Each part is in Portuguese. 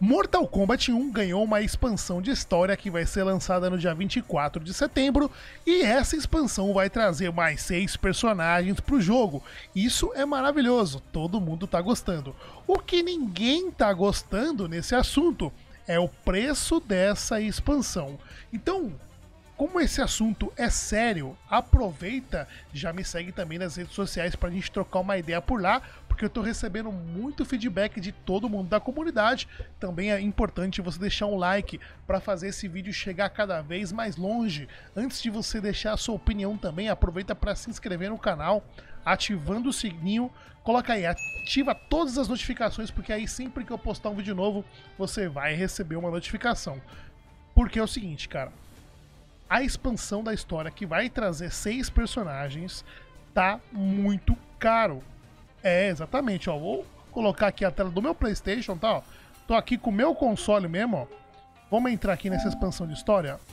Mortal Kombat 1 ganhou uma expansão de história que vai ser lançada no dia 24 de setembro, e essa expansão vai trazer mais 6 personagens para o jogo. Isso é maravilhoso, todo mundo tá gostando. O que ninguém tá gostando nesse assunto é o preço dessa expansão. Então, como esse assunto é sério, aproveita, já me segue também nas redes sociais pra gente trocar uma ideia por lá, porque eu tô recebendo muito feedback de todo mundo da comunidade. Também é importante você deixar um like para fazer esse vídeo chegar cada vez mais longe. Antes de você deixar a sua opinião também, aproveita para se inscrever no canal, ativando o sininho, coloca aí, ativa todas as notificações, porque aí sempre que eu postar um vídeo novo, você vai receber uma notificação. Porque é o seguinte, cara, a expansão da história, que vai trazer 6 personagens, tá muito caro. É, exatamente, ó. Vou colocar aqui a tela do meu PlayStation, tá? Ó. Tô aqui com o meu console mesmo, ó. Vamos entrar aqui nessa expansão de história. R$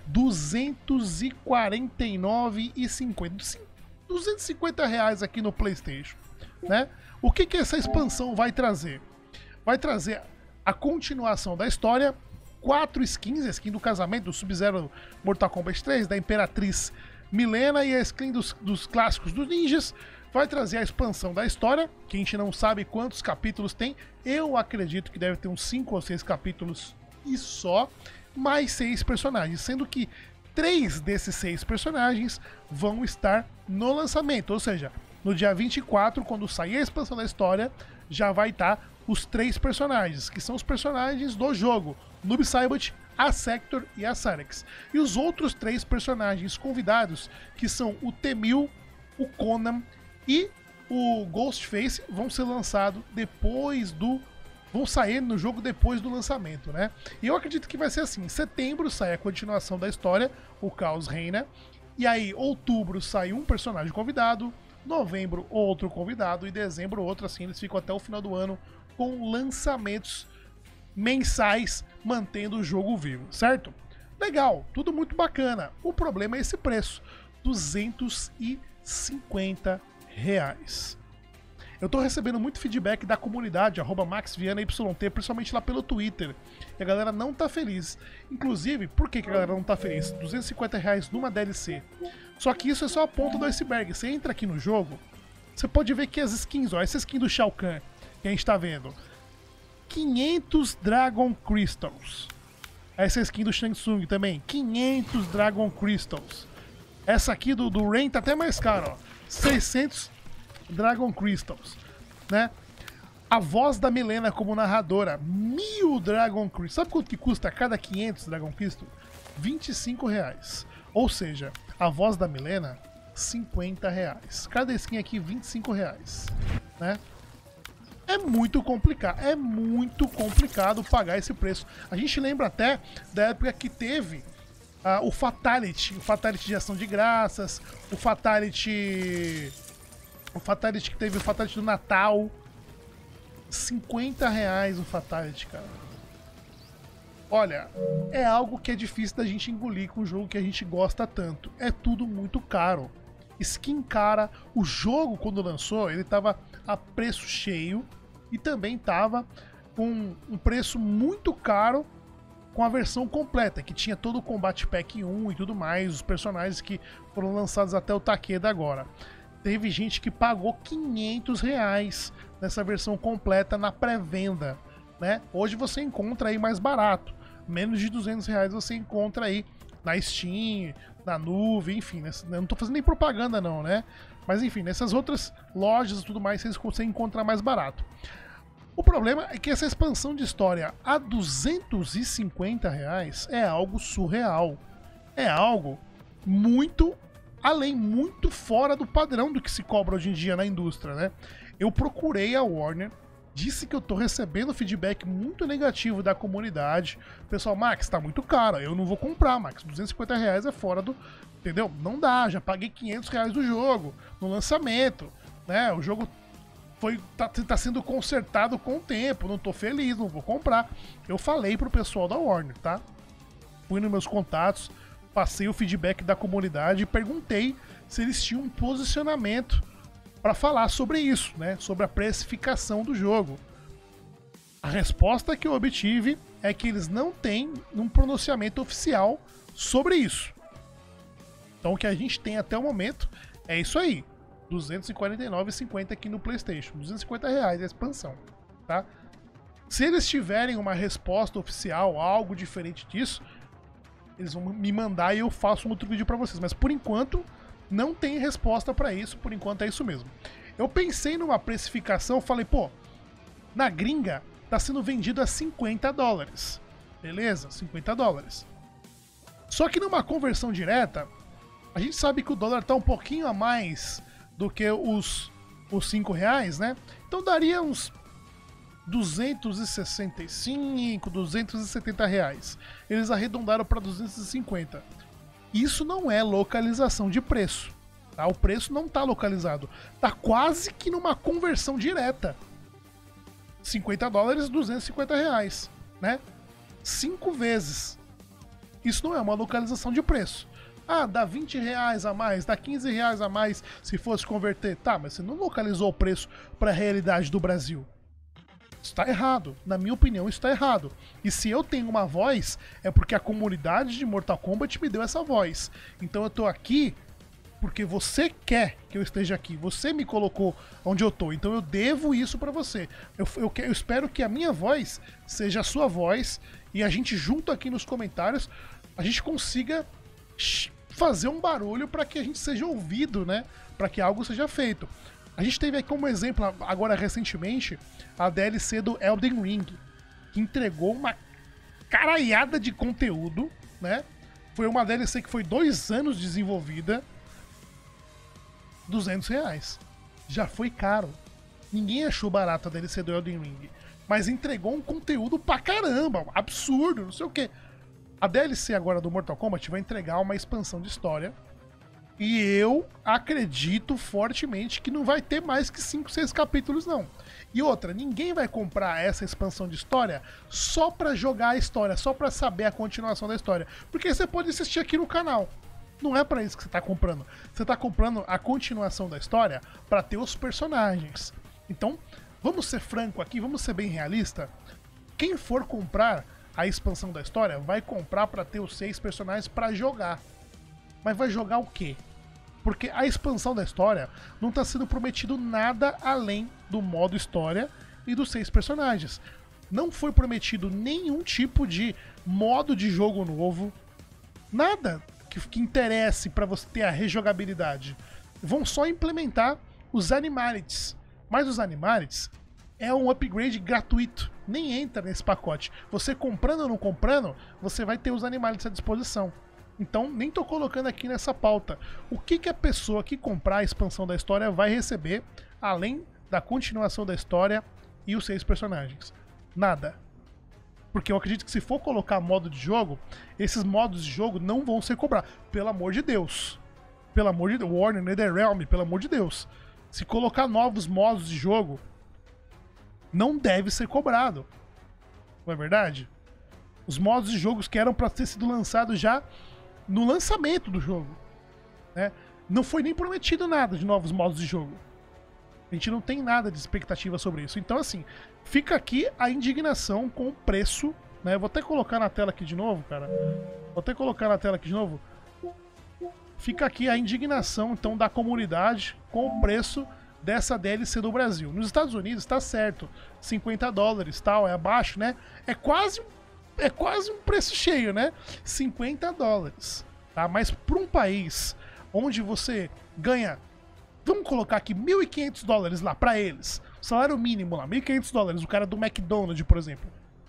249,50. 250 reais aqui no PlayStation, né? O que essa expansão vai trazer? Vai trazer a continuação da história, 4 skins, a skin do casamento, do Sub-Zero Mortal Kombat 3, da Imperatriz Milena e a skin dos clássicos dos ninjas. Vai trazer a expansão da história, que a gente não sabe quantos capítulos tem. Eu acredito que deve ter uns 5 ou 6 capítulos e só, mais 6 personagens, sendo que 3 desses 6 personagens vão estar no lançamento, ou seja, no dia 24, quando sair a expansão da história, já vai estar os 3 personagens, que são os personagens do jogo, Noob Saibot, a Sector e a Cyrex. E os outros 3 personagens convidados, que são o T-1000, o Conan e o Ghostface, vão ser lançados depois do... vão sair no jogo depois do lançamento, né? E eu acredito que vai ser assim, em setembro sai a continuação da história, o Caos Reina, e aí outubro sai um personagem convidado, novembro outro convidado e dezembro outro, assim eles ficam até o final do ano com lançamentos mensais, mantendo o jogo vivo, certo? Legal, tudo muito bacana. O problema é esse preço, R$250. Eu tô recebendo muito feedback da comunidade, @MaxVianaYT, principalmente lá pelo Twitter. E a galera não tá feliz. Inclusive, por que a galera não tá feliz? R$250 numa DLC. Só que isso é só a ponta do iceberg. Você entra aqui no jogo, você pode ver que as skins, ó, essa skin do Shao Kahn, que a gente tá vendo, 500 Dragon Crystals. Essa skin do Shang Tsung também, 500 Dragon Crystals. Essa aqui do Rain tá até mais cara, ó, 600 Dragon Crystals, né? A voz da Milena como narradora, 1000 Dragon Crystals. Sabe quanto que custa cada 500 Dragon Crystals? R$25. Ou seja, a voz da Milena, R$50. Cada skin aqui, R$25, né? É muito complicado pagar esse preço. A gente lembra até da época que teve o Fatality de ação de graças, o Fatality que teve o Fatality do Natal, R$50 o Fatality, cara. Olha, é algo que é difícil da gente engolir com um jogo que a gente gosta tanto. É tudo muito caro. Skin cara, o jogo quando lançou, ele tava a preço cheio e também tava com um preço muito caro com a versão completa, que tinha todo o Combat Pack 1 e tudo mais, os personagens que foram lançados até o Takeda agora. Teve gente que pagou R$500 nessa versão completa na pré-venda, né? Hoje você encontra aí mais barato, menos de R$200 você encontra aí na Steam, na nuvem, enfim, né? Eu não tô fazendo nem propaganda não, né? Mas enfim, nessas outras lojas e tudo mais você consegue encontrar mais barato. O problema é que essa expansão de história a R$250 é algo surreal. É algo muito além, muito fora do padrão do que se cobra hoje em dia na indústria, né? Eu procurei a Warner, disse que eu tô recebendo feedback muito negativo da comunidade. Pessoal, Max, tá muito caro, eu não vou comprar, Max. R$250 é fora do... Entendeu? Não dá, já paguei R$500 do jogo, no lançamento, né? O jogo tá sendo consertado com o tempo, não tô feliz, não vou comprar. Eu falei pro pessoal da Warner, tá? Fui nos meus contatos, passei o feedback da comunidade e perguntei se eles tinham um posicionamento para falar sobre isso, né? Sobre a precificação do jogo. A resposta que eu obtive é que eles não têm um pronunciamento oficial sobre isso. Então o que a gente tem até o momento é isso aí. R$ 249,50 aqui no PlayStation. R$250 a expansão, tá? Se eles tiverem uma resposta oficial, algo diferente disso, eles vão me mandar e eu faço um outro vídeo pra vocês. Mas por enquanto, não tem resposta pra isso. Por enquanto é isso mesmo. Eu pensei numa precificação, falei, pô, na gringa tá sendo vendido a $50. Beleza? $50. Só que numa conversão direta, a gente sabe que o dólar tá um pouquinho a mais do que os R$5, né? Então daria uns 265, R$270. Eles arredondaram para 250. Isso não é localização de preço, tá? O preço não tá localizado. Tá quase que numa conversão direta. $50, R$250, né? 5 vezes. Isso não é uma localização de preço. Ah, dá R$20 a mais, dá R$15 a mais se fosse converter. Tá, mas você não localizou o preço para a realidade do Brasil. Isso tá errado. Na minha opinião, isso tá errado. E se eu tenho uma voz, é porque a comunidade de Mortal Kombat me deu essa voz. Então eu tô aqui porque você quer que eu esteja aqui. Você me colocou onde eu tô. Então eu devo isso pra você. Eu espero que a minha voz seja a sua voz e a gente junto aqui nos comentários, a gente consiga fazer um barulho para que a gente seja ouvido, né? Para que algo seja feito. A gente teve aqui como exemplo, agora recentemente, a DLC do Elden Ring, que entregou uma caralhada de conteúdo, né? Foi uma DLC que foi 2 anos desenvolvida, R$200. Já foi caro. Ninguém achou barato a DLC do Elden Ring, mas entregou um conteúdo pra caramba, absurdo, não sei o que. A DLC agora do Mortal Kombat vai entregar uma expansão de história. E eu acredito fortemente que não vai ter mais que 5, 6 capítulos, não. E outra, ninguém vai comprar essa expansão de história só pra jogar a história, só pra saber a continuação da história. Porque você pode assistir aqui no canal. Não é pra isso que você tá comprando. Você tá comprando a continuação da história pra ter os personagens. Então, vamos ser franco aqui, vamos ser bem realista. Quem for comprar a expansão da história vai comprar pra ter os 6 personagens pra jogar. Mas vai jogar o quê? Porque a expansão da história não está sendo prometido nada além do modo história e dos 6 personagens. Não foi prometido nenhum tipo de modo de jogo novo. Nada que interesse para você ter a rejogabilidade. Vão só implementar os Animalities. Mas os Animalities é um upgrade gratuito. Nem entra nesse pacote. Você comprando ou não comprando, você vai ter os Animalities à disposição. Então, nem tô colocando aqui nessa pauta. O que a pessoa que comprar a expansão da história vai receber, além da continuação da história e os 6 personagens? Nada. Porque eu acredito que se for colocar modo de jogo, esses modos de jogo não vão ser cobrados. Pelo amor de Deus. Pelo amor de Deus. Warner, NetherRealm, pelo amor de Deus. Se colocar novos modos de jogo, não deve ser cobrado. Não é verdade? Os modos de jogos que eram para ter sido lançados já no lançamento do jogo, né? Não foi nem prometido nada de novos modos de jogo. A gente não tem nada de expectativa sobre isso. Então, assim, fica aqui a indignação com o preço, né? Eu vou até colocar na tela aqui de novo, cara. Vou até colocar na tela aqui de novo. Fica aqui a indignação, então, da comunidade com o preço dessa DLC do Brasil. Nos Estados Unidos, tá certo. $50, tal, é abaixo, né? É quase um preço cheio, né? $50, tá? Mas para um país onde você ganha, vamos colocar aqui $1.500 lá para eles, salário mínimo lá, $1.500, o cara do McDonald's, por exemplo.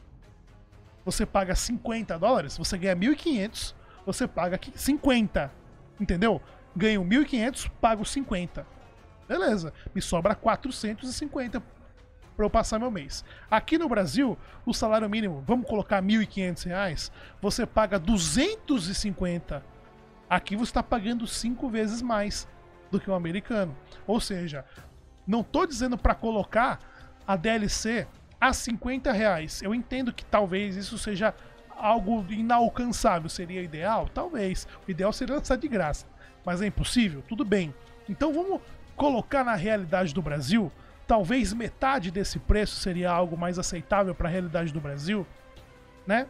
Você paga $50, você ganha 1.500, você paga aqui 50, entendeu? Ganho 1.500, pago 50. Beleza, me sobra 450 para eu passar meu mês. Aqui no Brasil, o salário mínimo, vamos colocar R$1.500, você paga 250. Aqui você está pagando 5 vezes mais do que o americano. Ou seja, não estou dizendo para colocar a DLC a R$50. Eu entendo que talvez isso seja algo inalcançável. Seria ideal? Talvez. O ideal seria lançar de graça. Mas é impossível? Tudo bem. Então vamos colocar na realidade do Brasil talvez metade desse preço seria algo mais aceitável para a realidade do Brasil, né?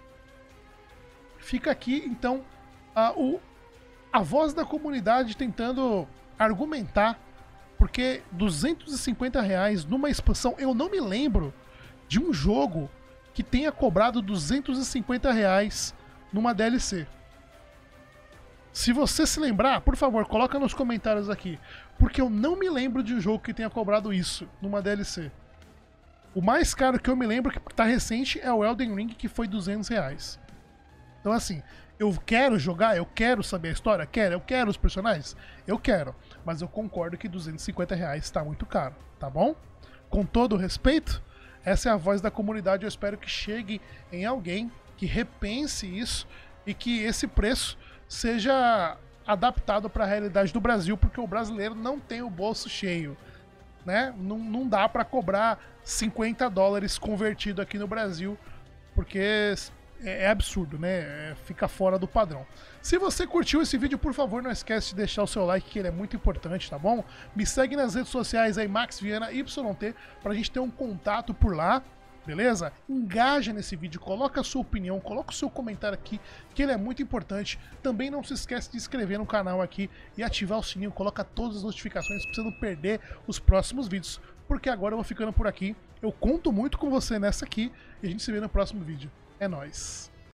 Fica aqui, então, a voz da comunidade tentando argumentar, porque R$250 numa expansão, eu não me lembro de um jogo que tenha cobrado R$250 numa DLC. Se você se lembrar, por favor, coloca nos comentários aqui, porque eu não me lembro de um jogo que tenha cobrado isso numa DLC. O mais caro que eu me lembro, que tá recente, é o Elden Ring, que foi R$200. Então assim, eu quero jogar, eu quero saber a história, eu quero os personagens, eu quero. Mas eu concordo que R$250 tá muito caro, tá bom? Com todo o respeito, essa é a voz da comunidade, eu espero que chegue em alguém que repense isso e que esse preço seja adaptado para a realidade do Brasil, porque o brasileiro não tem o bolso cheio, né? Não dá para cobrar $50 convertido aqui no Brasil, porque é absurdo, né? Fica fora do padrão. Se você curtiu esse vídeo, por favor, não esquece de deixar o seu like, que ele é muito importante, tá bom? Me segue nas redes sociais aí, Max Viana YT, pra gente ter um contato por lá, beleza? Engaja nesse vídeo, coloca a sua opinião, coloca o seu comentário aqui, que ele é muito importante. Também não se esquece de se inscrever no canal aqui e ativar o sininho, coloca todas as notificações pra você não perder os próximos vídeos. Porque agora eu vou ficando por aqui, eu conto muito com você nessa aqui e a gente se vê no próximo vídeo. É nóis!